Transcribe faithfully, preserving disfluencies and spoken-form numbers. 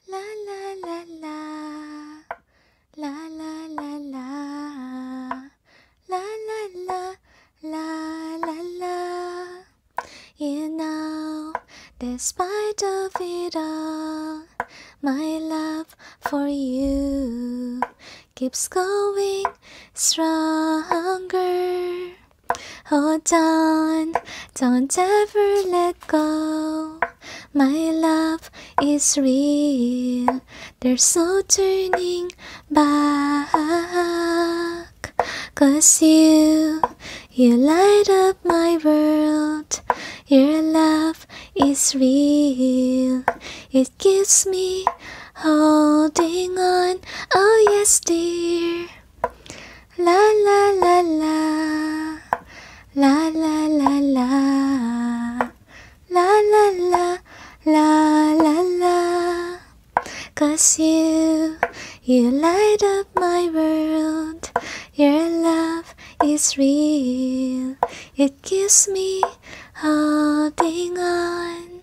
La la la la, la la la la, la la la, la la la. You know, despite of it all, my love for you keeps going stronger. Hold on, don't ever let go. My love is real, there's no turning back. 'Cause you, you light up my world. Your love is real, it keeps me holding on. Oh yes dear. La la la la, la la la la, la la la, la la la. 'Cause you, you light up my world. Your love is real, it keeps me holding on.